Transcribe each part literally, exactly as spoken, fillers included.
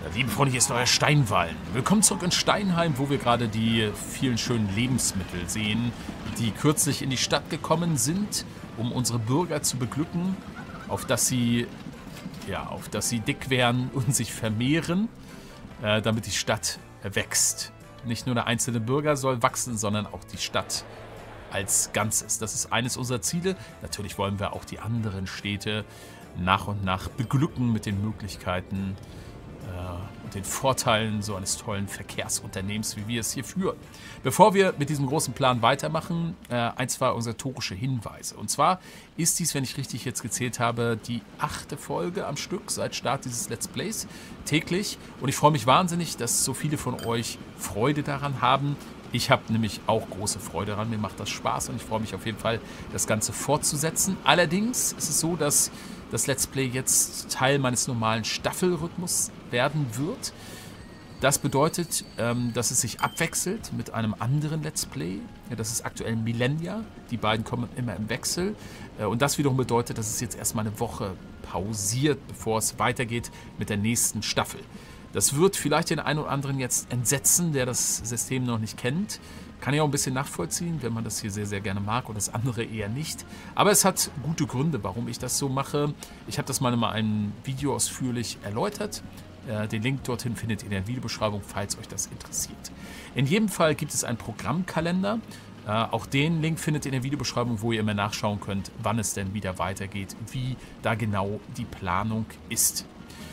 Liebe Freunde, hier ist euer Steinwallen. Willkommen zurück in Steinheim, wo wir gerade die vielen schönen Lebensmittel sehen, die kürzlich in die Stadt gekommen sind, um unsere Bürger zu beglücken, auf dass sie, ja, auf dass sie dick werden und sich vermehren, äh, damit die Stadt wächst. Nicht nur der einzelne Bürger soll wachsen, sondern auch die Stadt als Ganzes. Das ist eines unserer Ziele. Natürlich wollen wir auch die anderen Städte nach und nach beglücken mit den Möglichkeiten und den Vorteilen so eines tollen Verkehrsunternehmens, wie wir es hier führen. Bevor wir mit diesem großen Plan weitermachen, äh, ein, zwei organisatorische Hinweise. Und zwar ist dies, wenn ich richtig jetzt gezählt habe, die achte Folge am Stück seit Start dieses Let's Plays täglich. Und ich freue mich wahnsinnig, dass so viele von euch Freude daran haben. Ich habe nämlich auch große Freude daran. Mir macht das Spaß und ich freue mich auf jeden Fall, das Ganze fortzusetzen. Allerdings ist es so, dass das Let's Play jetzt Teil meines normalen Staffelrhythmus werden wird. Das bedeutet, ähm, dass es sich abwechselt mit einem anderen Let's Play. Ja, das ist aktuell Millennia. Die beiden kommen immer im Wechsel. Äh, und das wiederum bedeutet, dass es jetzt erstmal eine Woche pausiert, bevor es weitergeht mit der nächsten Staffel. Das wird vielleicht den einen oder anderen jetzt entsetzen, der das System noch nicht kennt. Kann ich auch ein bisschen nachvollziehen, wenn man das hier sehr, sehr gerne mag und das andere eher nicht. Aber es hat gute Gründe, warum ich das so mache. Ich habe das mal in einem Video ausführlich erläutert. Äh, den Link dorthin findet ihr in der Videobeschreibung, falls euch das interessiert. In jedem Fall gibt es einen Programmkalender. Äh, auch den Link findet ihr in der Videobeschreibung, wo ihr immer nachschauen könnt, wann es denn wieder weitergeht, wie da genau die Planung ist.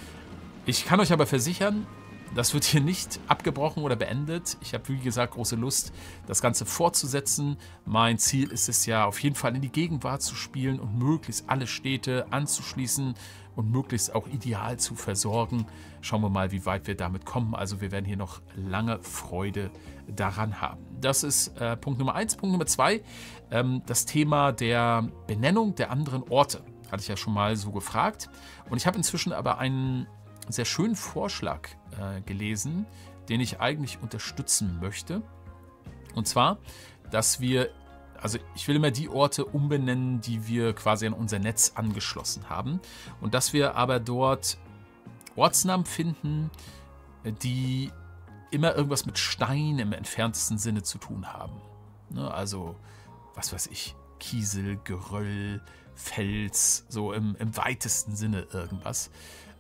Ich kann euch aber versichern, das wird hier nicht abgebrochen oder beendet. Ich habe, wie gesagt, große Lust, das Ganze fortzusetzen. Mein Ziel ist es ja, auf jeden Fall in die Gegenwart zu spielen und möglichst alle Städte anzuschließen und möglichst auch ideal zu versorgen. Schauen wir mal, wie weit wir damit kommen. Also wir werden hier noch lange Freude daran haben. Das ist äh, Punkt Nummer eins. Punkt Nummer zwei, ähm, das Thema der Benennung der anderen Orte. Hatte ich ja schon mal so gefragt. Und ich habe inzwischen aber einen sehr schönen Vorschlag äh, gelesen, den ich eigentlich unterstützen möchte. Und zwar, dass wir, also ich will immer die Orte umbenennen, die wir quasi an unser Netz angeschlossen haben. Und dass wir aber dort Ortsnamen finden, die immer irgendwas mit Stein im entferntesten Sinne zu tun haben. Ne, also, was weiß ich, Kiesel, Geröll, Fels, so im, im weitesten Sinne irgendwas.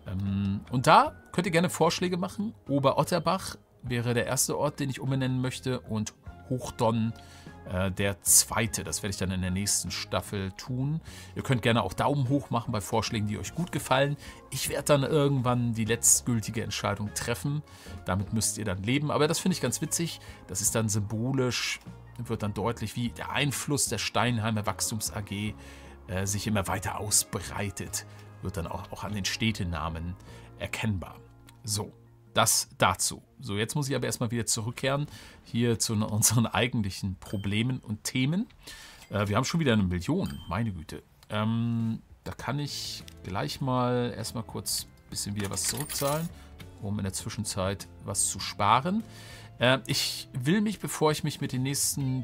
Und da könnt ihr gerne Vorschläge machen. Oberotterbach wäre der erste Ort, den ich umbenennen möchte. Und Hochdonn äh, der zweite. Das werde ich dann in der nächsten Staffel tun. Ihr könnt gerne auch Daumen hoch machen bei Vorschlägen, die euch gut gefallen. Ich werde dann irgendwann die letztgültige Entscheidung treffen. Damit müsst ihr dann leben. Aber das finde ich ganz witzig. Das ist dann symbolisch, wird dann deutlich, wie der Einfluss der Steinheimer Wachstums A G äh, sich immer weiter ausbreitet. Wird dann auch, auch an den Städtenamen erkennbar. So, das dazu. So, jetzt muss ich aber erstmal wieder zurückkehren hier zu unseren eigentlichen Problemen und Themen. Äh, wir haben schon wieder eine Million, meine Güte. Ähm, da kann ich gleich mal erstmal kurz ein bisschen wieder was zurückzahlen, um in der Zwischenzeit was zu sparen. Äh, ich will mich, bevor ich mich mit den nächsten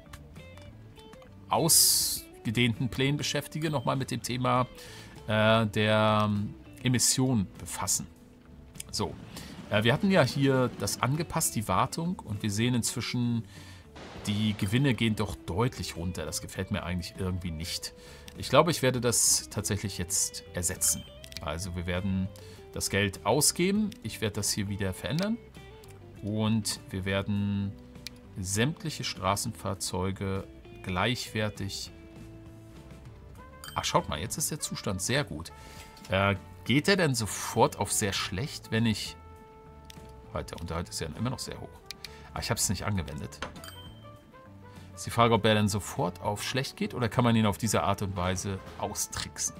ausgedehnten Plänen beschäftige, nochmal mit dem Thema der Emission befassen. So, wir hatten ja hier das angepasst, die Wartung, und wir sehen inzwischen, die Gewinne gehen doch deutlich runter. Das gefällt mir eigentlich irgendwie nicht. Ich glaube, ich werde das tatsächlich jetzt ersetzen. Also wir werden das Geld ausgeben. Ich werde das hier wieder verändern. Und wir werden sämtliche Straßenfahrzeuge gleichwertig. Ach, schaut mal, jetzt ist der Zustand sehr gut. Äh, geht der denn sofort auf sehr schlecht, wenn ich... Halt, der Unterhalt ist ja immer noch sehr hoch. Ah, ich habe es nicht angewendet. Ist die Frage, ob er dann sofort auf schlecht geht oder kann man ihn auf diese Art und Weise austricksen?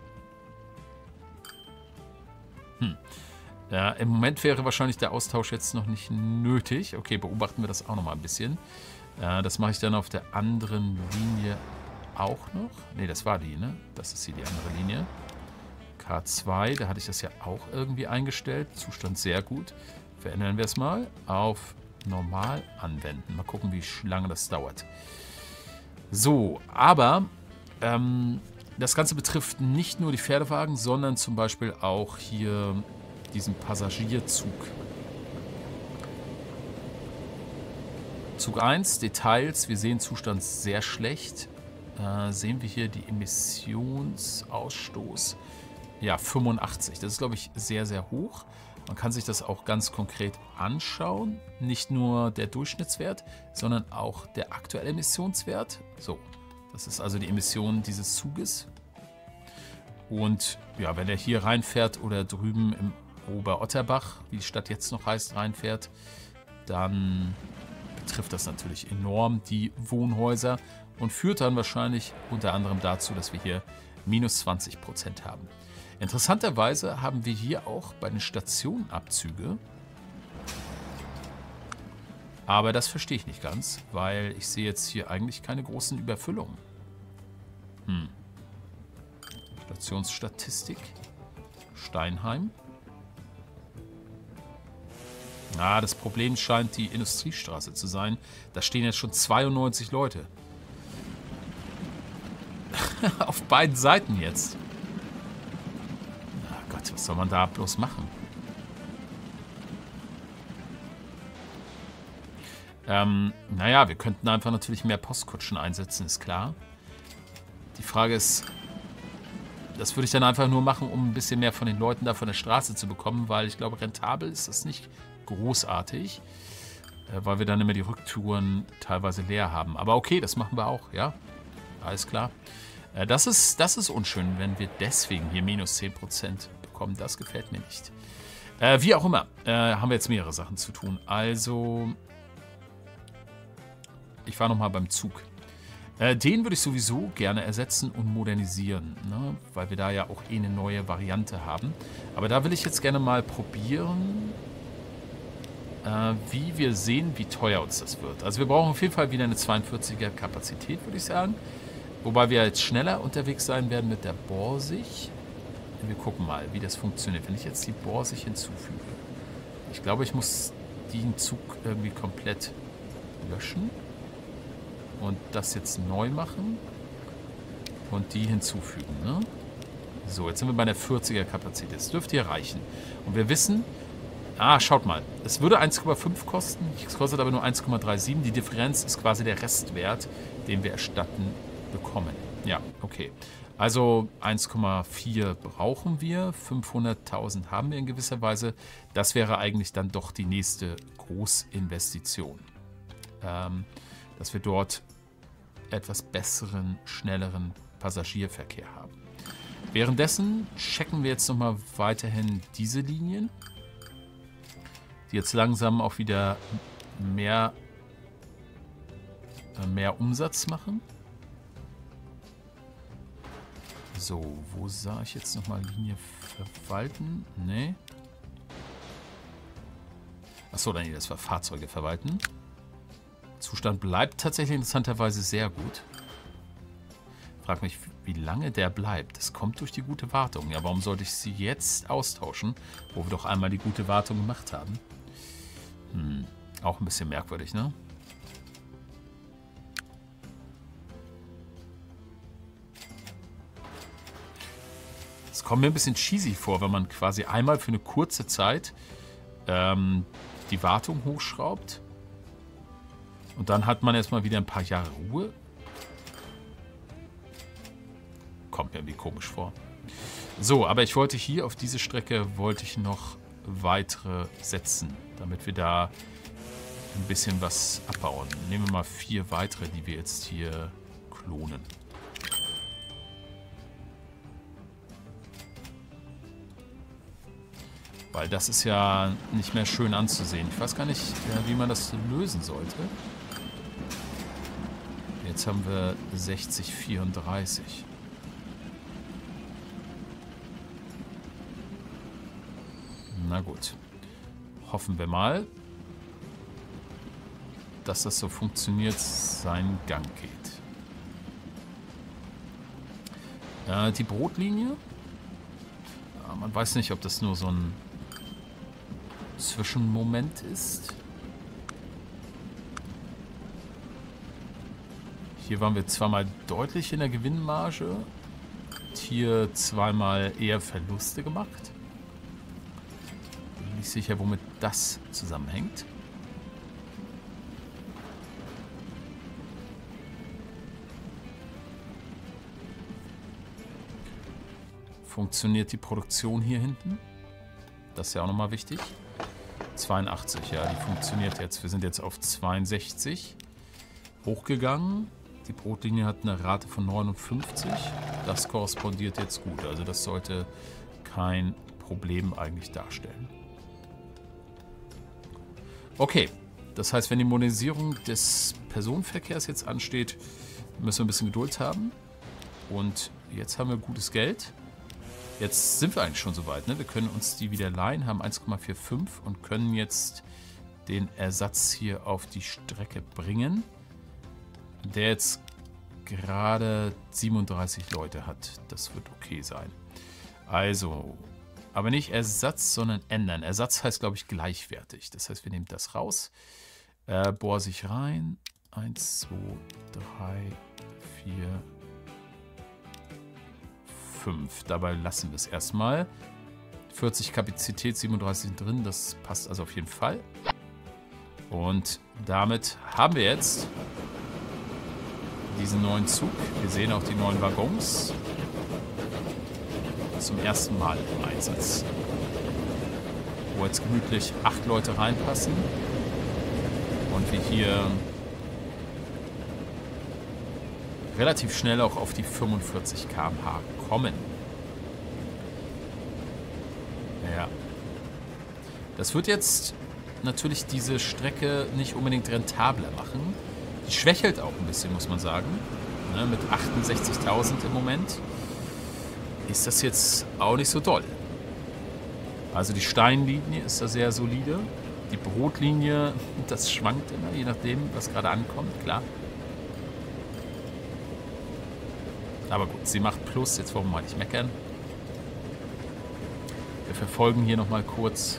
Hm. Ja, im Moment wäre wahrscheinlich der Austausch jetzt noch nicht nötig. Okay, beobachten wir das auch noch mal ein bisschen. Äh, das mache ich dann auf der anderen Linie auch noch. Ne, das war die, ne? Das ist hier die andere Linie. K zwei, da hatte ich das ja auch irgendwie eingestellt. Zustand sehr gut. Verändern wir es mal auf normal anwenden. Mal gucken, wie lange das dauert. So, aber ähm, das Ganze betrifft nicht nur die Pferdewagen, sondern zum Beispiel auch hier diesen Passagierzug. Zug eins, Details. Wir sehen Zustand sehr schlecht. Äh, sehen wir hier die Emissionsausstoß. Ja, fünfundachtzig. Das ist, glaube ich, sehr, sehr hoch. Man kann sich das auch ganz konkret anschauen. Nicht nur der Durchschnittswert, sondern auch der aktuelle Emissionswert. So, das ist also die Emission dieses Zuges. Und ja, wenn er hier reinfährt oder drüben im Oberotterbach, wie die Stadt jetzt noch heißt, reinfährt, dann betrifft das natürlich enorm die Wohnhäuser und führt dann wahrscheinlich unter anderem dazu, dass wir hier minus zwanzig Prozent haben. Interessanterweise haben wir hier auch bei den Stationen Abzüge. Aber das verstehe ich nicht ganz, weil ich sehe jetzt hier eigentlich keine großen Überfüllungen. Hm. Stationsstatistik. Steinheim. Ah, das Problem scheint die Industriestraße zu sein. Da stehen jetzt schon zweiundneunzig Leute. Auf beiden Seiten jetzt. Oh Gott, was soll man da bloß machen? Ähm, naja, wir könnten einfach natürlich mehr Postkutschen einsetzen, ist klar. Die Frage ist, das würde ich dann einfach nur machen, um ein bisschen mehr von den Leuten da von der Straße zu bekommen, weil ich glaube, rentabel ist das nicht großartig, äh, weil wir dann immer die Rücktouren teilweise leer haben. Aber okay, das machen wir auch, ja. Alles klar. Äh, das ist, das ist unschön, wenn wir deswegen hier minus zehn Prozent bekommen. Das gefällt mir nicht. Äh, wie auch immer, äh, haben wir jetzt mehrere Sachen zu tun. Also, ich war nochmal beim Zug. Äh, den würde ich sowieso gerne ersetzen und modernisieren, ne? Weil wir da ja auch eh eine neue Variante haben. Aber da will ich jetzt gerne mal probieren, äh, wie wir sehen, wie teuer uns das wird. Also wir brauchen auf jeden Fall wieder eine zweiundvierziger Kapazität, würde ich sagen. Wobei wir jetzt schneller unterwegs sein werden mit der Borsig. Wir gucken mal, wie das funktioniert. Wenn ich jetzt die Borsig hinzufüge. Ich glaube, ich muss den Zug irgendwie komplett löschen. Und das jetzt neu machen. Und die hinzufügen. Ne? So, jetzt sind wir bei der vierziger Kapazität. Das dürfte hier reichen. Und wir wissen, ah, schaut mal. Es würde eins Komma fünf kosten. Es kostet aber nur eins Komma siebenunddreißig. Die Differenz ist quasi der Restwert, den wir erstatten bekommen. Ja, okay. Also eins Komma vier brauchen wir. fünfhunderttausend haben wir in gewisser Weise. Das wäre eigentlich dann doch die nächste Großinvestition. Ähm... dass wir dort etwas besseren, schnelleren Passagierverkehr haben. Währenddessen checken wir jetzt nochmal weiterhin diese Linien, die jetzt langsam auch wieder mehr, äh, mehr Umsatz machen. So, wo sah ich jetzt nochmal Linie verwalten? Nee. Achso, nee, das war Fahrzeuge verwalten. Zustand bleibt tatsächlich interessanterweise sehr gut. Frag mich, wie lange der bleibt. Das kommt durch die gute Wartung. Ja, warum sollte ich sie jetzt austauschen, wo wir doch einmal die gute Wartung gemacht haben? Hm, auch ein bisschen merkwürdig, ne? Es kommt mir ein bisschen cheesy vor, wenn man quasi einmal für eine kurze Zeit ähm, die Wartung hochschraubt. Und dann hat man erstmal wieder ein paar Jahre Ruhe. Kommt mir irgendwie komisch vor. So, aber ich wollte hier auf diese Strecke wollte ich noch weitere setzen, damit wir da ein bisschen was abbauen. Nehmen wir mal vier weitere, die wir jetzt hier klonen. Weil das ist ja nicht mehr schön anzusehen. Ich weiß gar nicht, wie man das lösen sollte. Jetzt haben wir sechzig vierunddreißig. Na gut. Hoffen wir mal, dass das so funktioniert, seinen Gang geht. Äh, die Brotlinie. Ja, man weiß nicht, ob das nur so ein Zwischenmoment ist. Hier waren wir zweimal deutlich in der Gewinnmarge. Hier zweimal eher Verluste gemacht. nicht sicher, womit das zusammenhängt. Funktioniert die Produktion hier hinten? Das ist ja auch nochmal wichtig. zweiundachtzig, ja, die funktioniert jetzt. Wir sind jetzt auf zweiundsechzig. Hochgegangen. Die Brotlinie hat eine Rate von neunundfünfzig. Das korrespondiert jetzt gut. Also das sollte kein Problem eigentlich darstellen. Okay, das heißt, wenn die Modernisierung des Personenverkehrs jetzt ansteht, müssen wir ein bisschen Geduld haben. Und jetzt haben wir gutes Geld. Jetzt sind wir eigentlich schon soweit, ne? Wir können uns die wieder leihen, haben eins Komma fünfundvierzig und können jetzt den Ersatz hier auf die Strecke bringen, der jetzt gerade siebenunddreißig Leute hat. Das wird okay sein. Also, aber nicht Ersatz, sondern ändern. Ersatz heißt, glaube ich, gleichwertig. Das heißt, wir nehmen das raus, äh, bohr sich rein. eins, zwei, drei, vier, fünf. Dabei lassen wir es erstmal. vierzig Kapazität, siebenunddreißig sind drin. Das passt also auf jeden Fall. Und damit haben wir jetzt diesen neuen Zug. Wir sehen auch die neuen Waggons zum ersten Mal im Einsatz. Wo jetzt gemütlich acht Leute reinpassen. Und wir hier relativ schnell auch auf die fünfundvierzig Kilometer pro Stunde kommen. Ja. Das wird jetzt natürlich diese Strecke nicht unbedingt rentabler machen. Die schwächelt auch ein bisschen, muss man sagen. Ne, mit achtundsechzigtausend im Moment ist das jetzt auch nicht so doll. Also die Steinlinie ist da sehr solide. Die Brotlinie, das schwankt immer, je nachdem, was gerade ankommt, klar. Aber gut, sie macht Plus, jetzt wollen wir mal nicht meckern. Wir verfolgen hier nochmal kurz.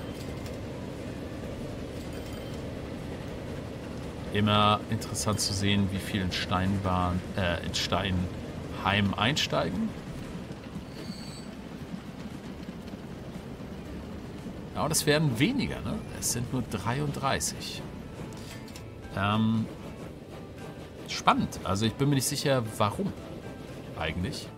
Immer interessant zu sehen, wie viele in Steinbahn, äh, in Steinheim einsteigen. Ja, und es werden weniger, ne? Es sind nur dreiunddreißig. Ähm, spannend. Also ich bin mir nicht sicher, warum eigentlich.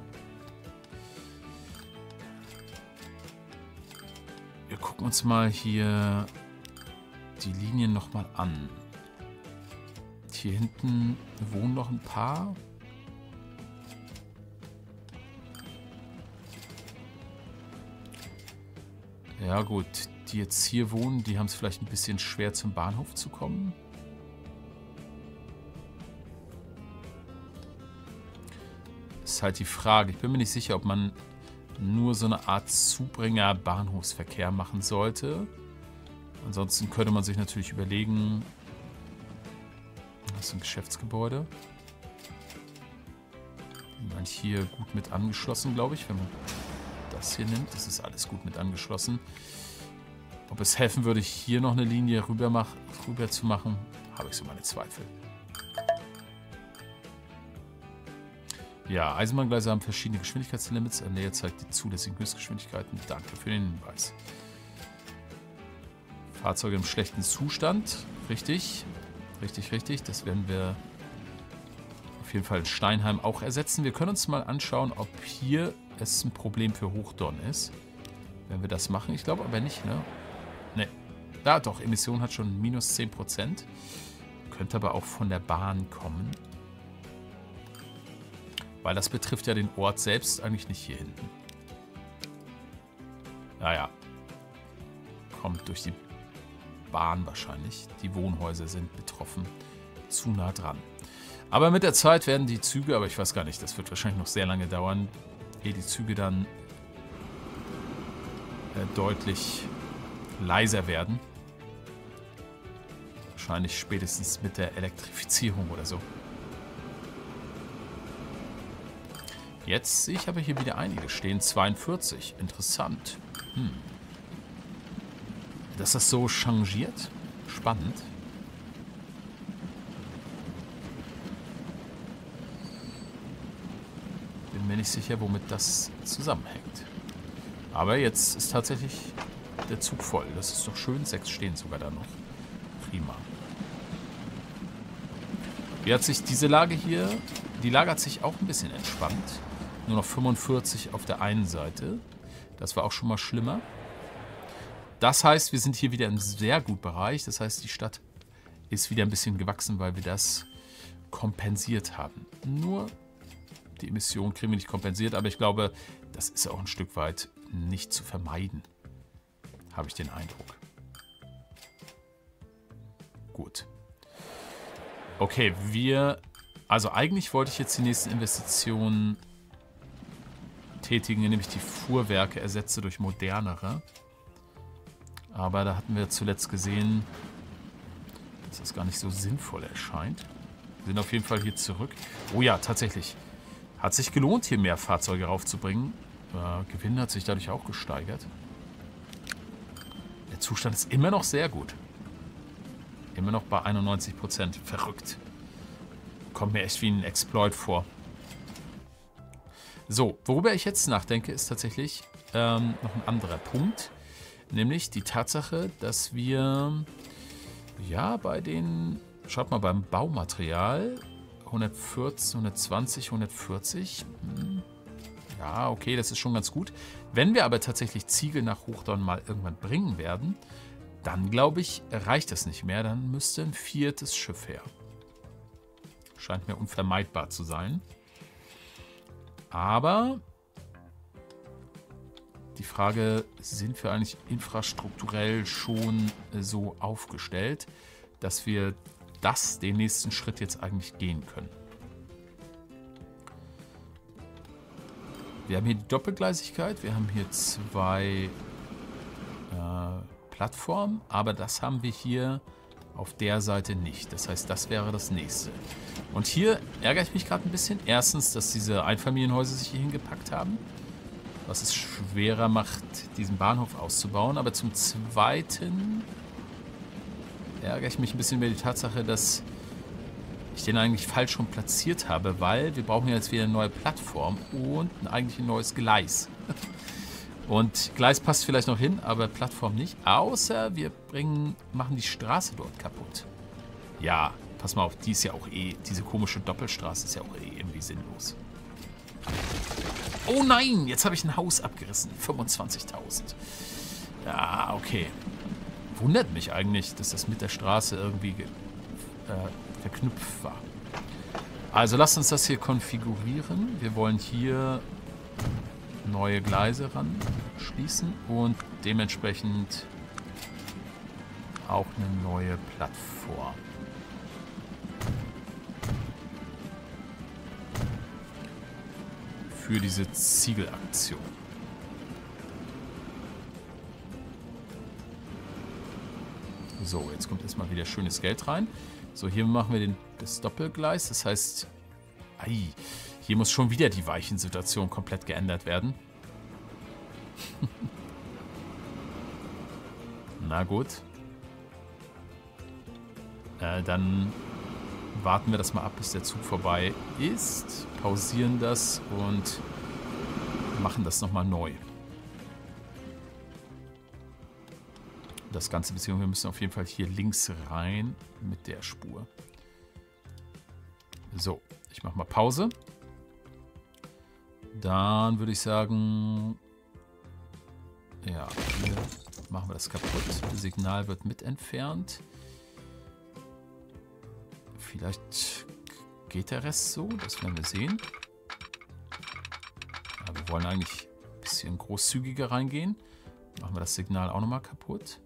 Wir gucken uns mal hier die Linien nochmal an. Hier hinten wohnen noch ein paar. Ja gut, die jetzt hier wohnen, die haben es vielleicht ein bisschen schwer zum Bahnhof zu kommen. Ist halt die Frage. Ich bin mir nicht sicher, ob man nur so eine Art Zubringer-Bahnhofsverkehr machen sollte. Ansonsten könnte man sich natürlich überlegen, das ist ein Geschäftsgebäude. Man hier gut mit angeschlossen, glaube ich, wenn man das hier nimmt. Das ist alles gut mit angeschlossen. Ob es helfen würde, hier noch eine Linie rüber, mach, rüber zu machen, habe ich so meine Zweifel. Ja, Eisenbahngleise haben verschiedene Geschwindigkeitslimits. Er näher zeigt die zulässigen Höchstgeschwindigkeiten. Danke für den Hinweis. Fahrzeuge im schlechten Zustand. Richtig. Richtig, richtig. Das werden wir auf jeden Fall in Steinheim auch ersetzen. Wir können uns mal anschauen, ob hier es ein Problem für Hochdorn ist. Wenn wir das machen. Ich glaube aber nicht, ne? Ne. Da doch, Emission hat schon minus zehn Prozent. Könnte aber auch von der Bahn kommen. Weil das betrifft ja den Ort selbst, eigentlich nicht hier hinten. Naja. Kommt durch die Bahn wahrscheinlich. Die Wohnhäuser sind betroffen. Zu nah dran. Aber mit der Zeit werden die Züge, aber ich weiß gar nicht, das wird wahrscheinlich noch sehr lange dauern, ehe die Züge dann äh, deutlich leiser werden. Wahrscheinlich spätestens mit der Elektrifizierung oder so. Jetzt sehe ich aber hier wieder einige stehen. zweiundvierzig. Interessant. Hm. Dass das so changiert. Spannend. Bin mir nicht sicher, womit das zusammenhängt. Aber jetzt ist tatsächlich der Zug voll. Das ist doch schön. Sechs stehen sogar da noch. Prima. Wie hat sich diese Lage hier... Die Lage hat sich auch ein bisschen entspannt. Nur noch fünfundvierzig auf der einen Seite. Das war auch schon mal schlimmer. Das heißt, wir sind hier wieder im sehr guten Bereich. Das heißt, die Stadt ist wieder ein bisschen gewachsen, weil wir das kompensiert haben. Nur die Emissionen kriegen wir nicht kompensiert, aber ich glaube, das ist auch ein Stück weit nicht zu vermeiden. Habe ich den Eindruck. Gut. Okay, wir... Also eigentlich wollte ich jetzt die nächsten Investitionen tätigen, indem ich die Fuhrwerke ersetze durch modernere. Aber da hatten wir zuletzt gesehen, dass das gar nicht so sinnvoll erscheint. Wir sind auf jeden Fall hier zurück. Oh ja, tatsächlich. Hat sich gelohnt, hier mehr Fahrzeuge raufzubringen. Äh, Gewinn hat sich dadurch auch gesteigert. Der Zustand ist immer noch sehr gut. Immer noch bei einundneunzig Prozent. Verrückt. Kommt mir echt wie ein Exploit vor. So, worüber ich jetzt nachdenke, ist tatsächlich ähm, noch ein anderer Punkt. Nämlich die Tatsache, dass wir ja bei den, schaut mal, beim Baumaterial hundertvierzehn, hundertzwanzig, hundertvierzig. Hm, ja, okay, das ist schon ganz gut. Wenn wir aber tatsächlich Ziegel nach Hochdorn mal irgendwann bringen werden, dann glaube ich, reicht das nicht mehr. Dann müsste ein viertes Schiff her. Scheint mir unvermeidbar zu sein. Aber die Frage, sind wir eigentlich infrastrukturell schon so aufgestellt, dass wir das, den nächsten Schritt jetzt eigentlich gehen können? Wir haben hier die Doppelgleisigkeit, wir haben hier zwei äh, Plattformen, aber das haben wir hier auf der Seite nicht. Das heißt, das wäre das nächste. Und hier ärgere ich mich gerade ein bisschen. Erstens, dass diese Einfamilienhäuser sich hier hingepackt haben, was es schwerer macht, diesen Bahnhof auszubauen. Aber zum Zweiten ärgere ich mich ein bisschen über die Tatsache, dass ich den eigentlich falsch schon platziert habe, weil wir brauchen jetzt wieder eine neue Plattform und eigentlich ein neues Gleis. Und Gleis passt vielleicht noch hin, aber Plattform nicht. Außer wir bringen, machen die Straße dort kaputt. Ja, pass mal auf, die ist ja auch eh, diese komische Doppelstraße ist ja auch eh irgendwie sinnlos. Oh nein, jetzt habe ich ein Haus abgerissen. fünfundzwanzigtausend. Ja, okay. Wundert mich eigentlich, dass das mit der Straße irgendwie äh, verknüpft war. Also lasst uns das hier konfigurieren. Wir wollen hier neue Gleise ran schließen und dementsprechend auch eine neue Plattform. Für diese Ziegelaktion. So, jetzt kommt erstmal wieder schönes Geld rein. So, hier machen wir den, das Doppelgleis. Das heißt, ei, hier muss schon wieder die Weichensituation komplett geändert werden. Na gut. Äh, dann warten wir das mal ab, bis der Zug vorbei ist. Pausieren das und machen das nochmal neu. Das Ganze, beziehungsweise wir müssen auf jeden Fall hier links rein mit der Spur. So, ich mache mal Pause. Dann würde ich sagen, ja, hier machen wir das kaputt. Das Signal wird mit entfernt. Vielleicht geht der Rest so, das werden wir sehen. Aber wir wollen eigentlich ein bisschen großzügiger reingehen. Machen wir das Signal auch nochmal kaputt.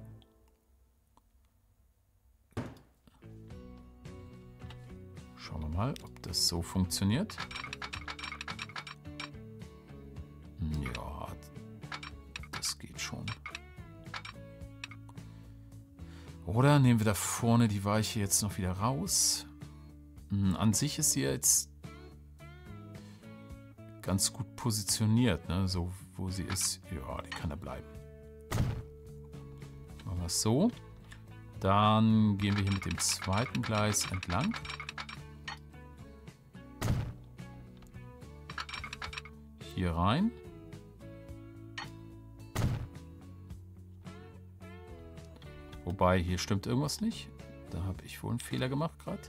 Schauen wir mal, ob das so funktioniert. Ja, das geht schon. Oder nehmen wir da vorne die Weiche jetzt noch wieder raus. An sich ist sie jetzt ganz gut positioniert, ne? So wo sie ist. Ja, die kann da bleiben. Machen wir es so. Dann gehen wir hier mit dem zweiten Gleis entlang. Hier rein. Wobei, hier stimmt irgendwas nicht. Da habe ich wohl einen Fehler gemacht gerade.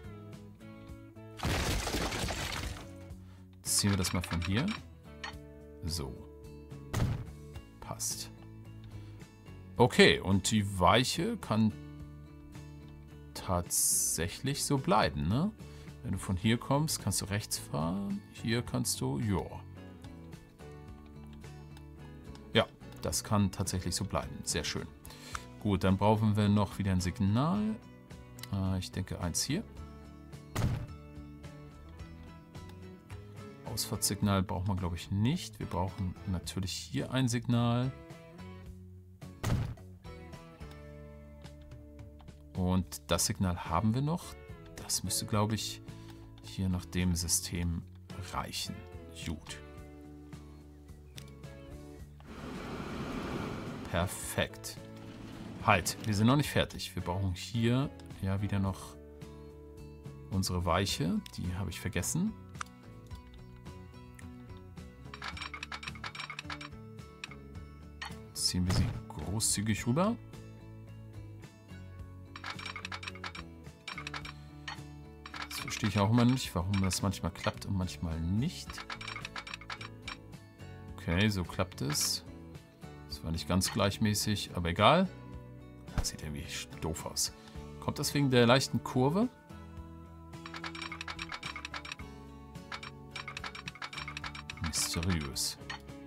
Jetzt ziehen wir das mal von hier. So. Passt. Okay, und die Weiche kann tatsächlich so bleiben, ne? Wenn du von hier kommst, kannst du rechts fahren. Hier kannst du, ja. Ja, das kann tatsächlich so bleiben. Sehr schön. Gut, dann brauchen wir noch wieder ein Signal. Äh, ich denke eins hier. Ausfahrtssignal braucht man, glaube ich, nicht. Wir brauchen natürlich hier ein Signal. Und das Signal haben wir noch. Das müsste, glaube ich, hier nach dem System reichen. Gut. Perfekt. Halt, wir sind noch nicht fertig. Wir brauchen hier ja wieder noch unsere Weiche. Die habe ich vergessen. Jetzt ziehen wir sie großzügig rüber. Das verstehe ich auch immer nicht, warum das manchmal klappt und manchmal nicht. Okay, so klappt es. Das war nicht ganz gleichmäßig, aber egal. Das sieht irgendwie doof aus. Kommt das wegen der leichten Kurve? Mysteriös.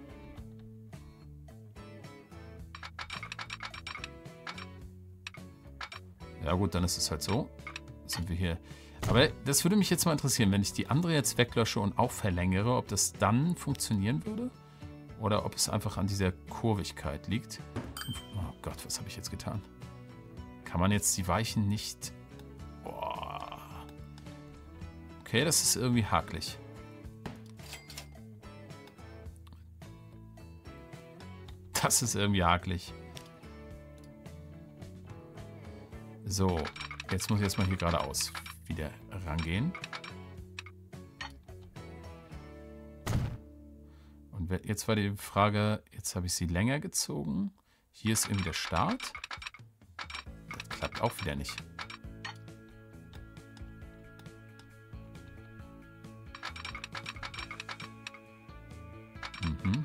Ja gut, dann ist es halt so. Sind wir hier. Aber das würde mich jetzt mal interessieren, wenn ich die andere jetzt weglösche und auch verlängere, ob das dann funktionieren würde? Oder ob es einfach an dieser Kurvigkeit liegt. Oh Gott, was habe ich jetzt getan? Kann man jetzt die Weichen nicht... Boah. Okay, das ist irgendwie hakelig. Das ist irgendwie hakelig. So, jetzt muss ich erstmal hier geradeaus wieder rangehen. Und jetzt war die Frage, jetzt habe ich sie länger gezogen. Hier ist irgendwie der Start. Das klappt auch wieder nicht. Mhm.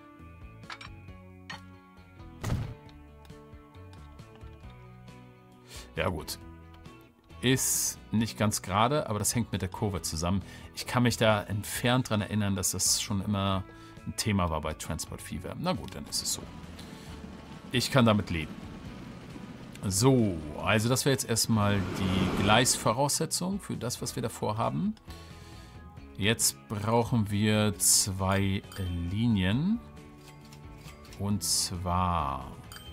Ja gut. Ist nicht ganz gerade, aber das hängt mit der Kurve zusammen. Ich kann mich da entfernt daran erinnern, dass das schon immer ein Thema war bei Transport Fever. Na gut, dann ist es so. Ich kann damit leben. So, also das wäre jetzt erstmal die Gleisvoraussetzung für das, was wir davor haben. Jetzt brauchen wir zwei Linien. Und zwar...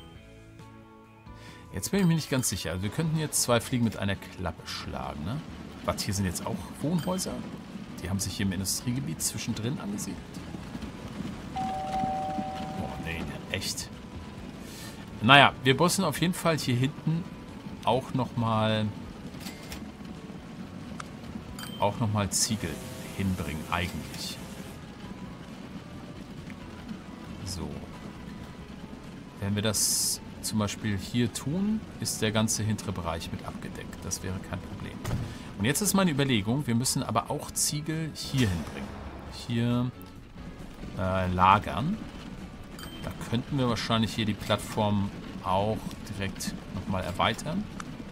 Jetzt bin ich mir nicht ganz sicher. Also wir könnten jetzt zwei Fliegen mit einer Klappe schlagen, ne? Was, hier sind jetzt auch Wohnhäuser? Die haben sich hier im Industriegebiet zwischendrin angesiedelt. Oh, nee, echt. Naja, wir müssen auf jeden Fall hier hinten auch nochmal auch nochmal Ziegel hinbringen, eigentlich. So. Wenn wir das zum Beispiel hier tun, ist der ganze hintere Bereich mit abgedeckt. Das wäre kein Problem. Und jetzt ist meine Überlegung, wir müssen aber auch Ziegel hier hinbringen. Hier äh, lagern. Da könnten wir wahrscheinlich hier die Plattform auch direkt nochmal erweitern.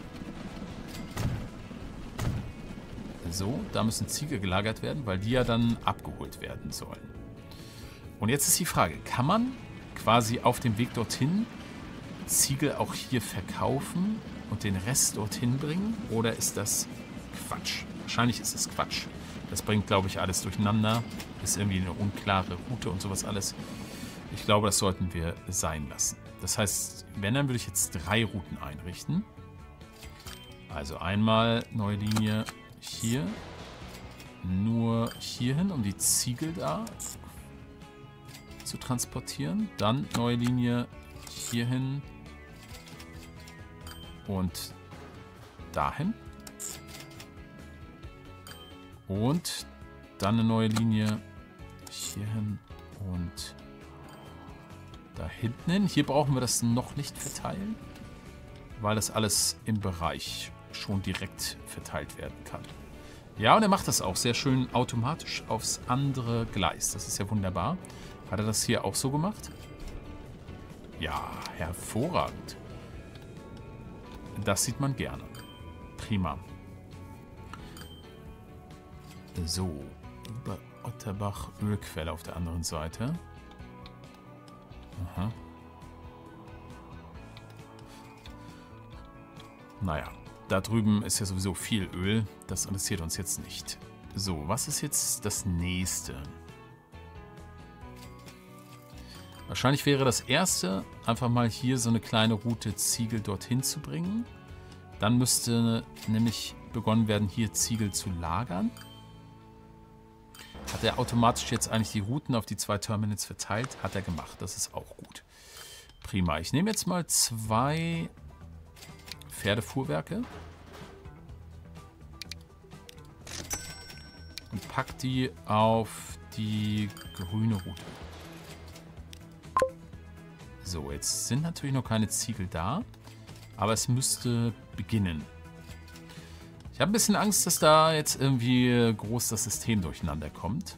So, da müssen Ziegel gelagert werden, weil die ja dann abgeholt werden sollen. Und jetzt ist die Frage, kann man quasi auf dem Weg dorthin Ziegel auch hier verkaufen und den Rest dorthin bringen? Oder ist das Quatsch? Wahrscheinlich ist es Quatsch. Das bringt, glaube ich, alles durcheinander. Ist irgendwie eine unklare Route und sowas alles. Ich glaube, das sollten wir sein lassen. Das heißt, wenn, dann würde ich jetzt drei Routen einrichten. Also einmal neue Linie hier. Nur hierhin, um die Ziegel da zu transportieren. Dann neue Linie hierhin. Und dahin. Und dann eine neue Linie hierhin und da hinten hin. Hier brauchen wir das noch nicht verteilen. weil das alles im Bereich schon direkt verteilt werden kann. Ja, und er macht das auch sehr schön automatisch aufs andere Gleis. Das ist ja wunderbar. Hat er das hier auch so gemacht? Ja, hervorragend. Das sieht man gerne. Prima. So, über Otterbach Ölquelle auf der anderen Seite. Aha. Naja, da drüben ist ja sowieso viel Öl. Das interessiert uns jetzt nicht. So, was ist jetzt das nächste? Wahrscheinlich wäre das erste, einfach mal hier so eine kleine Route Ziegel dorthin zu bringen. Dann müsste nämlich begonnen werden, hier Ziegel zu lagern. Hat er automatisch jetzt eigentlich die Routen auf die zwei Terminals verteilt? Hat er gemacht. Das ist auch gut. Prima. Ich nehme jetzt mal zwei Pferdefuhrwerke und pack die auf die grüne Route. So, jetzt sind natürlich noch keine Ziegel da, aber es müsste beginnen. Ich habe ein bisschen Angst, dass da jetzt irgendwie groß das System durcheinander kommt.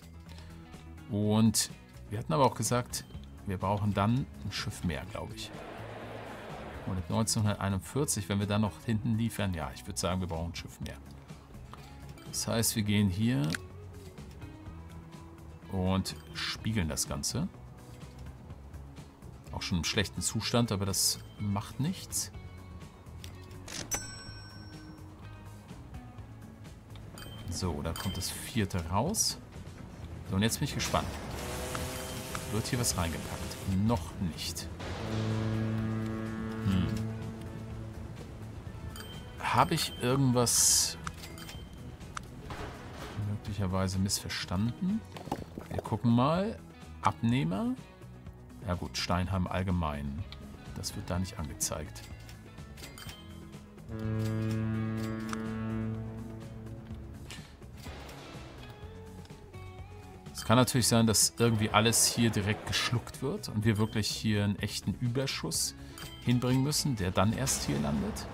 Und wir hatten aber auch gesagt, wir brauchen dann ein Schiff mehr, glaube ich. Und neunzehnhunderteinundvierzig, wenn wir dann noch hinten liefern, ja, ich würde sagen, wir brauchen ein Schiff mehr. Das heißt, wir gehen hier und spiegeln das Ganze. Auch schon im schlechten Zustand, aber das macht nichts. So, da kommt das vierte raus. So, und jetzt bin ich gespannt. Wird hier was reingepackt? Noch nicht. Hm. Habe ich irgendwas möglicherweise missverstanden? Wir gucken mal. Abnehmer. Ja gut, Steinheim allgemein. Das wird da nicht angezeigt. Es kann natürlich sein, dass irgendwie alles hier direkt geschluckt wird und wir wirklich hier einen echten Überschuss hinbringen müssen, der dann erst hier landet.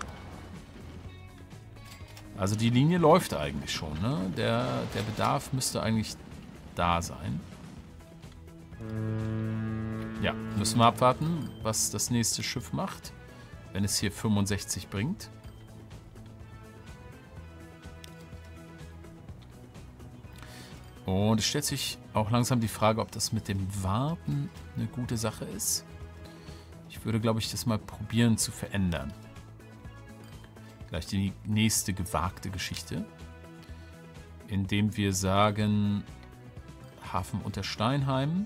Also die Linie läuft eigentlich schon, ne? Der, der Bedarf müsste eigentlich da sein. Ja, müssen wir abwarten, was das nächste Schiff macht, wenn es hier fünfundsechzig bringt. Und es stellt sich auch langsam die Frage, ob das mit dem Warten eine gute Sache ist. Ich würde, glaube ich, das mal probieren zu verändern. Gleich die nächste gewagte Geschichte, indem wir sagen, Hafen unter Steinheim.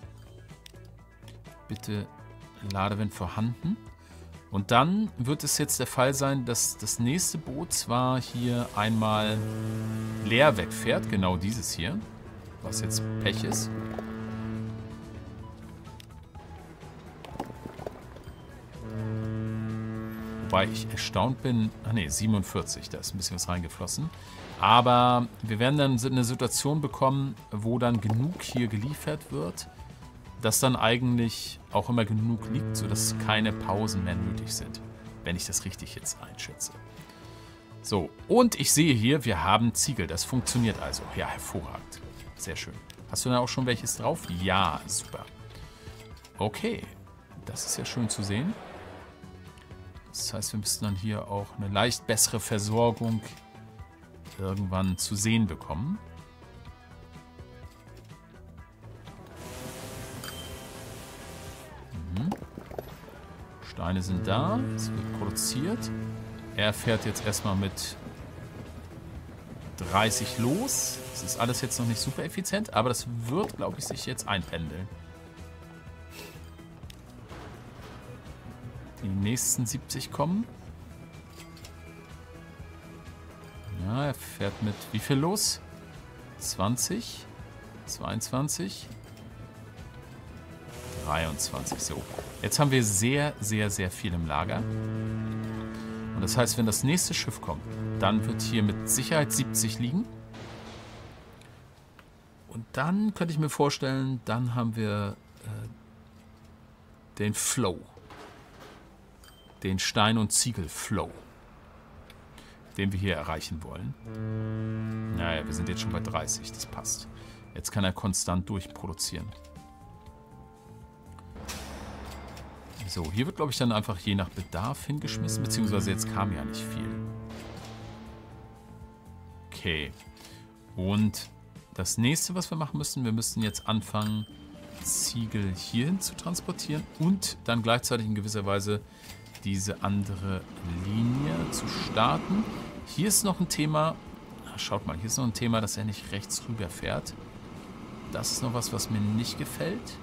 Bitte lade, wenn vorhanden. Und dann wird es jetzt der Fall sein, dass das nächste Boot zwar hier einmal leer wegfährt, genau dieses hier, was jetzt Pech ist. Wobei ich erstaunt bin, ach ne, siebenundvierzig, da ist ein bisschen was reingeflossen. Aber wir werden dann eine Situation bekommen, wo dann genug hier geliefert wird, dass dann eigentlich auch immer genug liegt, sodass keine Pausen mehr nötig sind, wenn ich das richtig jetzt einschätze. So, und ich sehe hier, wir haben Ziegel, das funktioniert also. Ja, hervorragend. Sehr schön. Hast du da auch schon welches drauf? Ja, super. Okay, das ist ja schön zu sehen. Das heißt, wir müssen dann hier auch eine leicht bessere Versorgung irgendwann zu sehen bekommen. Mhm. Steine sind da, es wird produziert. Er fährt jetzt erstmal mit dreißig los. Das ist alles jetzt noch nicht super effizient, aber das wird, glaube ich, sich jetzt einpendeln. Die nächsten siebzig kommen. Ja, er fährt mit wie viel los? zwanzig, zweiundzwanzig, dreiundzwanzig. So, jetzt haben wir sehr, sehr, sehr viel im Lager. Und das heißt, wenn das nächste Schiff kommt, dann wird hier mit Sicherheit siebzig liegen. Und dann könnte ich mir vorstellen, dann haben wir äh, den Flow. den Stein- und Ziegel-Flow, den wir hier erreichen wollen. Naja, wir sind jetzt schon bei dreißig, das passt. Jetzt kann er konstant durchproduzieren. So, hier wird, glaube ich, dann einfach je nach Bedarf hingeschmissen, beziehungsweise jetzt kam ja nicht viel. Okay. Und das nächste, was wir machen müssen, wir müssen jetzt anfangen, Ziegel hierhin zu transportieren und dann gleichzeitig in gewisser Weise diese andere Linie zu starten. Hier ist noch ein Thema, na, schaut mal, hier ist noch ein Thema, dass er nicht rechts rüber fährt. Das ist noch was, was mir nicht gefällt.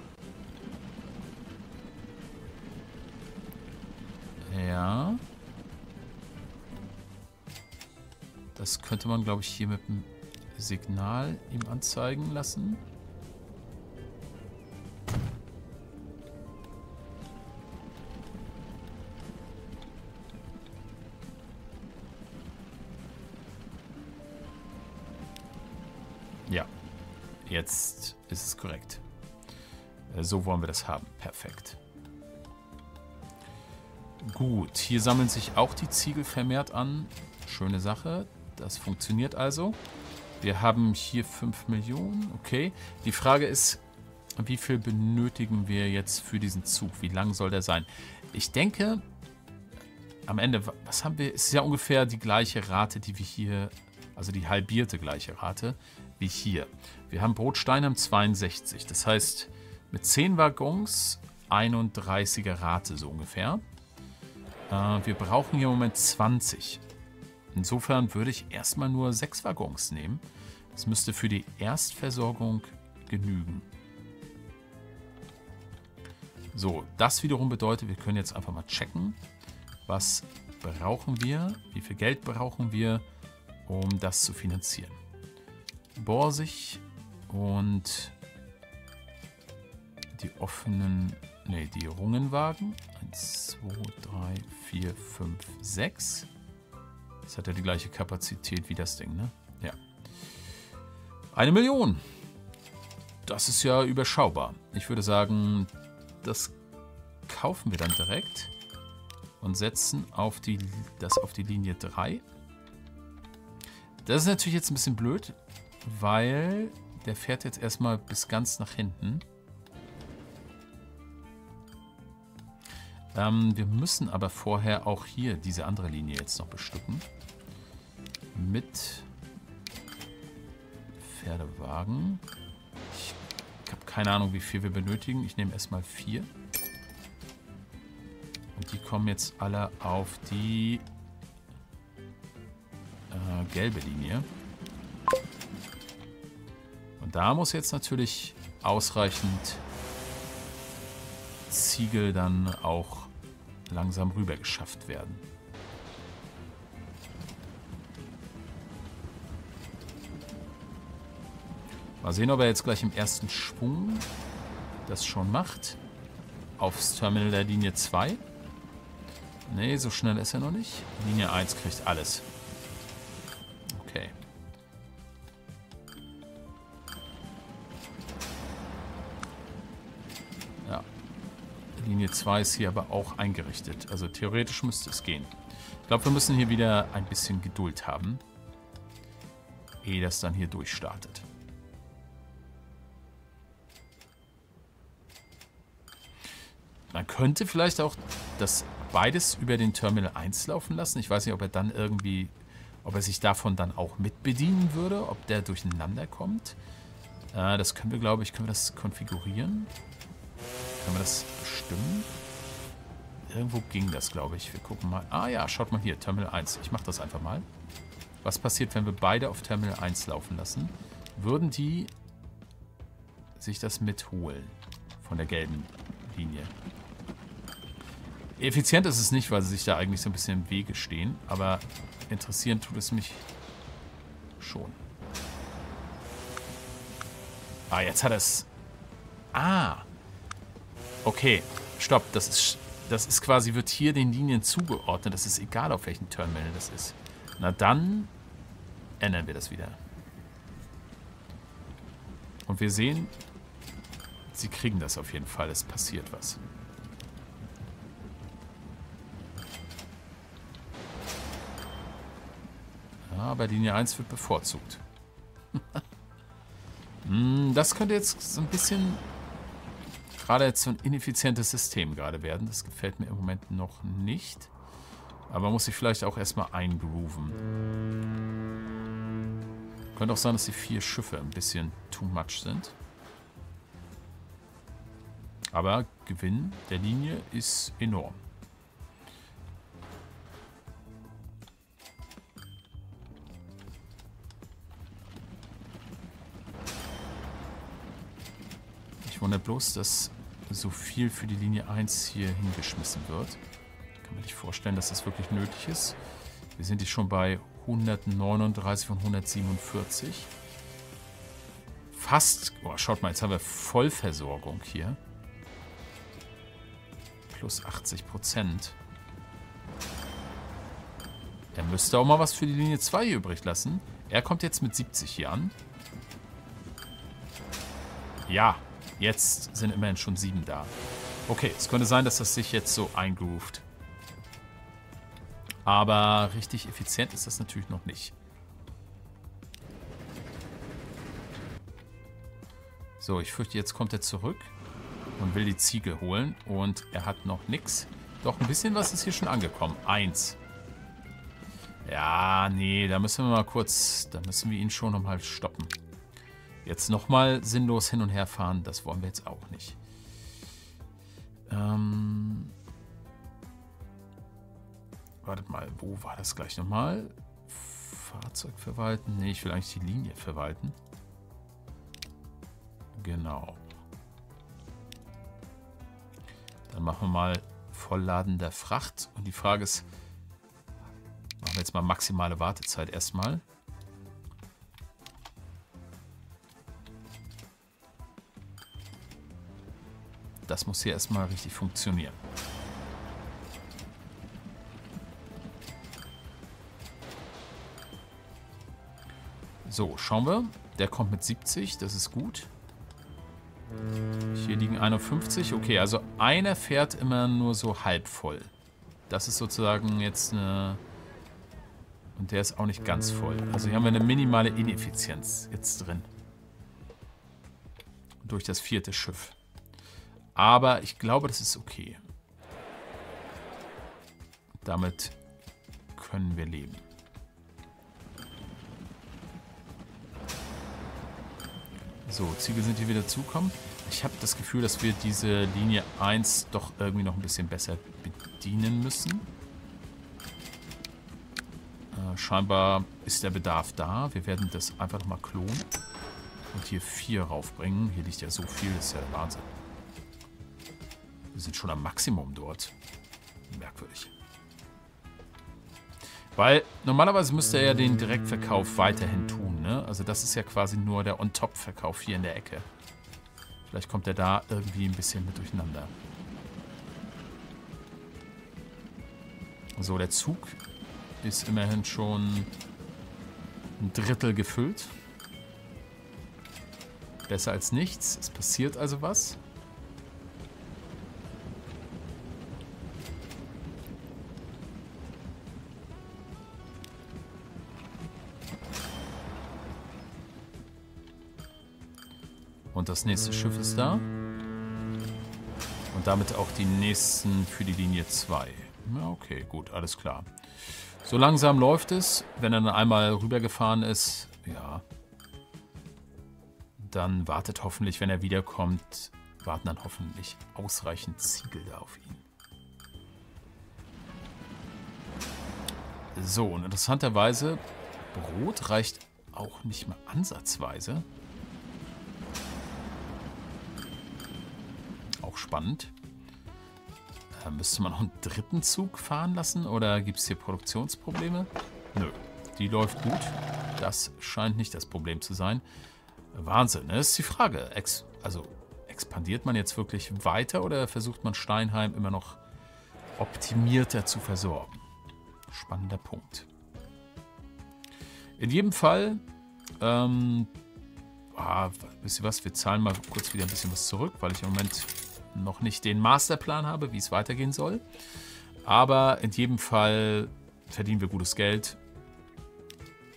Ja. Das könnte man, glaube ich, hier mit dem Signal ihm anzeigen lassen. Ja, jetzt ist es korrekt. So wollen wir das haben. Perfekt. Gut, hier sammeln sich auch die Ziegel vermehrt an. Schöne Sache. Das funktioniert also. Wir haben hier fünf Millionen. Okay. Die Frage ist, wie viel benötigen wir jetzt für diesen Zug? Wie lang soll der sein? Ich denke, am Ende, was haben wir? Es ist ja ungefähr die gleiche Rate, die wir hier, also die halbierte gleiche Rate wie hier. Wir haben Brotsteine am zweiundsechzig. Das heißt, mit zehn Waggons einunddreißiger Rate so ungefähr. Äh, wir brauchen hier im Moment zwanzig. Insofern würde ich erstmal nur sechs Waggons nehmen. Das müsste für die Erstversorgung genügen. So, das wiederum bedeutet, wir können jetzt einfach mal checken, was brauchen wir, wie viel Geld brauchen wir, um das zu finanzieren. Borsig und die offenen, ne, die Rungenwagen. eins, zwei, drei, vier, fünf, sechs. Das hat ja die gleiche Kapazität wie das Ding, ne? Ja. Eine Million. Das ist ja überschaubar. Ich würde sagen, das kaufen wir dann direkt und setzen auf die, das auf die Linie drei. Das ist natürlich jetzt ein bisschen blöd, weil der fährt jetzt erstmal bis ganz nach hinten. Ähm, wir müssen aber vorher auch hier diese andere Linie jetzt noch bestücken. Mit Pferdewagen. Ich habe keine Ahnung, wie viel wir benötigen. Ich nehme erstmal vier. Und die kommen jetzt alle auf die äh, gelbe Linie. Und da muss jetzt natürlich ausreichend Ziegel dann auch langsam rüber geschafft werden. Mal sehen, ob er jetzt gleich im ersten Schwung das schon macht. Aufs Terminal der Linie zwei. Nee, so schnell ist er noch nicht. Linie eins kriegt alles. Okay. Ja. Linie zwei ist hier aber auch eingerichtet. Also theoretisch müsste es gehen. Ich glaube, wir müssen hier wieder ein bisschen Geduld haben, ehe das dann hier durchstartet. Man könnte vielleicht auch das beides über den Terminal eins laufen lassen. Ich weiß nicht, ob er dann irgendwie, ob er sich davon dann auch mit bedienen würde, ob der durcheinander kommt. Äh, das können wir, glaube ich, können wir das konfigurieren? Können wir das bestimmen? Irgendwo ging das, glaube ich. Wir gucken mal. Ah ja, schaut mal hier, Terminal eins. Ich mache das einfach mal. Was passiert, wenn wir beide auf Terminal eins laufen lassen? Würden die sich das mitholen von der gelben Linie? Effizient ist es nicht, weil sie sich da eigentlich so ein bisschen im Wege stehen. Aber interessieren tut es mich schon. Ah, jetzt hat er es... Ah. Okay. Stopp. Das ist, das ist quasi, wird hier den Linien zugeordnet. Das ist egal, auf welchen Terminal das ist. Na dann ändern wir das wieder. Und wir sehen, sie kriegen das auf jeden Fall. Es passiert was. Ja, aber Linie eins wird bevorzugt. Das könnte jetzt so ein bisschen gerade jetzt so ein ineffizientes System gerade werden. Das gefällt mir im Moment noch nicht. Aber muss ich vielleicht auch erstmal eingrooven. Könnte auch sein, dass die vier Schiffe ein bisschen too much sind. Aber Gewinn der Linie ist enorm. Ich wundere bloß, dass so viel für die Linie eins hier hingeschmissen wird. Kann man sich vorstellen, dass das wirklich nötig ist. Wir sind jetzt schon bei hundertneununddreißig von hundertsiebenundvierzig. Fast, oh, schaut mal, jetzt haben wir Vollversorgung hier. Plus achtzig Prozent. Er müsste auch mal was für die Linie zwei übrig lassen. Er kommt jetzt mit siebzig hier an. Ja, jetzt sind immerhin schon sieben da. Okay, es könnte sein, dass das sich jetzt so eingroovt. Aber richtig effizient ist das natürlich noch nicht. So, ich fürchte, jetzt kommt er zurück und will die Ziege holen. Und er hat noch nichts. Doch, ein bisschen was ist hier schon angekommen. Eins. Ja, nee, da müssen wir mal kurz, da müssen wir ihn schon nochmal stoppen. Jetzt nochmal sinnlos hin und her fahren, das wollen wir jetzt auch nicht. Ähm... Wartet mal, wo war das gleich nochmal? Fahrzeug verwalten? Nee, ich will eigentlich die Linie verwalten. Genau. Dann machen wir mal Vollladen der Fracht. Und die Frage ist, machen wir jetzt mal maximale Wartezeit erstmal. Das muss hier erstmal richtig funktionieren. So, schauen wir. Der kommt mit siebzig, das ist gut. Hier liegen einundfünfzig. Okay, also einer fährt immer nur so halb voll. Das ist sozusagen jetzt eine... Und der ist auch nicht ganz voll. Also hier haben wir eine minimale Ineffizienz jetzt drin. Durch das vierte Schiff. Aber ich glaube, das ist okay. Damit können wir leben. So, Ziegel sind hier wieder zukommen. Ich habe das Gefühl, dass wir diese Linie eins doch irgendwie noch ein bisschen besser bedienen müssen. Äh, scheinbar ist der Bedarf da. Wir werden das einfach nochmal klonen. Und hier vier raufbringen. Hier liegt ja so viel, das ist ja der Wahnsinn. Wir sind schon am Maximum dort. Merkwürdig. Weil normalerweise müsste er ja den Direktverkauf weiterhin tun, ne? Also das ist ja quasi nur der On-Top-Verkauf hier in der Ecke. Vielleicht kommt er da irgendwie ein bisschen mit durcheinander. So, der Zug ist immerhin schon ein Drittel gefüllt. Besser als nichts. Es passiert also was. Und das nächste Schiff ist da. Und damit auch die nächsten für die Linie zwei. Ja, okay, gut, alles klar. So langsam läuft es. Wenn er dann einmal rübergefahren ist, ja, dann wartet hoffentlich, wenn er wiederkommt, warten dann hoffentlich ausreichend Ziegel da auf ihn. So, und interessanterweise, Brot reicht auch nicht mal ansatzweise. Auch spannend. Äh, müsste man noch einen dritten Zug fahren lassen oder gibt es hier Produktionsprobleme? Nö, die läuft gut. Das scheint nicht das Problem zu sein. Wahnsinn, ne? Das ist die Frage. Ex also expandiert man jetzt wirklich weiter oder versucht man Steinheim immer noch optimierter zu versorgen? Spannender Punkt. In jedem Fall, ähm, ah, wisst ihr was, wir zahlen mal kurz wieder ein bisschen was zurück, weil ich im Moment noch nicht den Masterplan habe, wie es weitergehen soll. Aber in jedem Fall verdienen wir gutes Geld.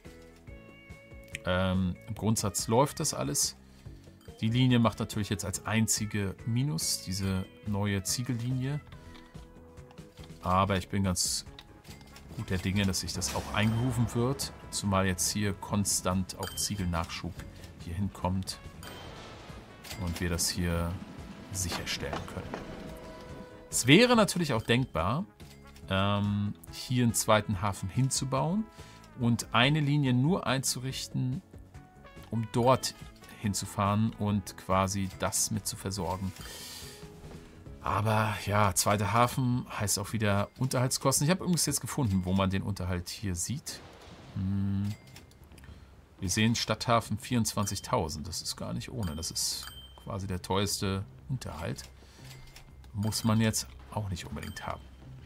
Ähm, im Grundsatz läuft das alles. Die Linie macht natürlich jetzt als einzige Minus, diese neue Ziegellinie. Aber ich bin ganz guter Dinge, dass sich das auch eingerufen wird. Zumal jetzt hier konstant auch Ziegelnachschub hier hinkommt. Und wir das hier sicherstellen können. Es wäre natürlich auch denkbar, ähm, hier einen zweiten Hafen hinzubauen und eine Linie nur einzurichten, um dort hinzufahren und quasi das mit zu versorgen. Aber ja, zweiter Hafen heißt auch wieder Unterhaltskosten. Ich habe übrigens jetzt gefunden, wo man den Unterhalt hier sieht. Hm. Wir sehen Stadthafen vierundzwanzigtausend. Das ist gar nicht ohne. Das ist quasi der teuerste Unterhalt. Muss man jetzt auch nicht unbedingt haben.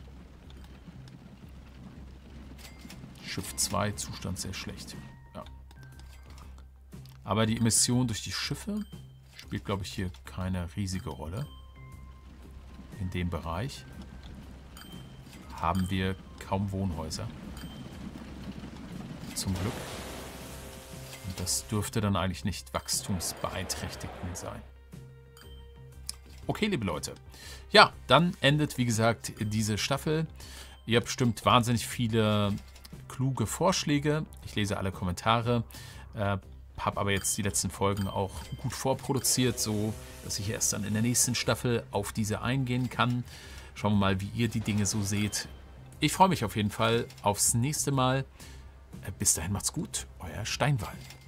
Schiff zwei, Zustand sehr schlecht. Ja. Aber die Emission durch die Schiffe spielt, glaube ich, hier keine riesige Rolle. In dem Bereich haben wir kaum Wohnhäuser. Zum Glück. Und das dürfte dann eigentlich nicht wachstumsbeeinträchtigend sein. Okay, liebe Leute. Ja, dann endet, wie gesagt, diese Staffel. Ihr habt bestimmt wahnsinnig viele kluge Vorschläge. Ich lese alle Kommentare. Äh, habe aber jetzt die letzten Folgen auch gut vorproduziert, so dass ich erst dann in der nächsten Staffel auf diese eingehen kann. Schauen wir mal, wie ihr die Dinge so seht. Ich freue mich auf jeden Fall aufs nächste Mal. Bis dahin macht's gut, euer Steinwall.